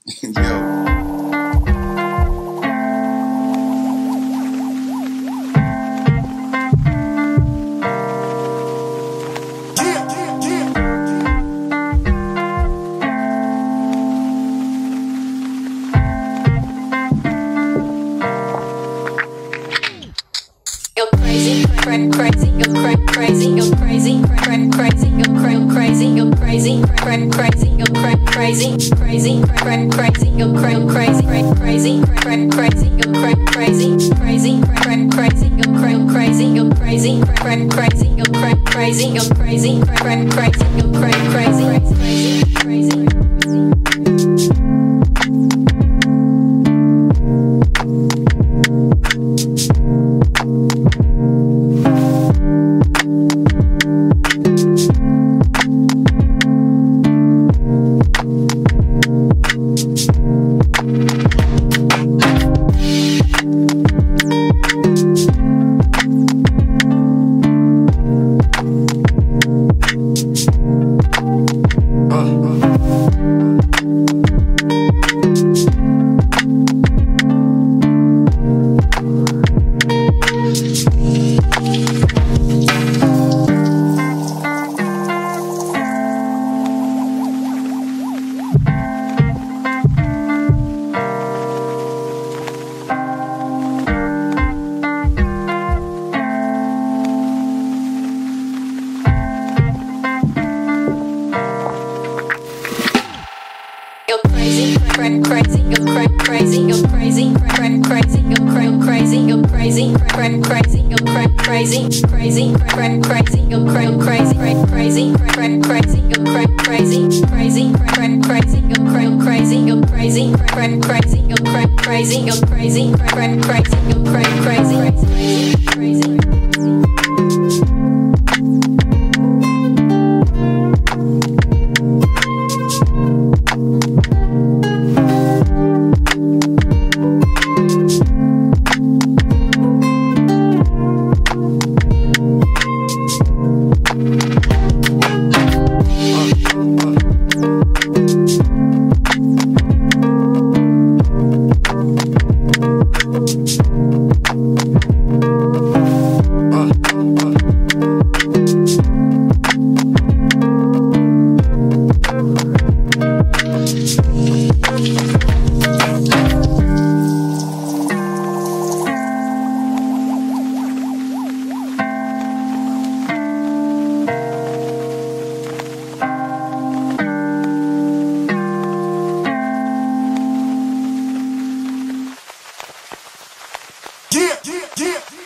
Yo. You're crazy, crazy, you're crazy, you're crazy, crazy, you're crazy, you're crazy, crazy, you're crazy, crazy, crazy, you're crazy, crazy, crazy, you're crazy, crazy, crazy, you're crazy, you're crazy, crazy, you're crazy, you're crazy, crazy, you're crazy, crazy. You're crazy, crazy, you're crazy, you're crazy, crazy, you're crazy, you're crazy, crazy, you're crazy, crazy, crazy, you're crazy, crazy, crazy, you're crazy, crazy, crazy, you're crazy, you're crazy, crazy, you're crazy, you're crazy, crazy, you're crazy. Yeah, yeah, yeah.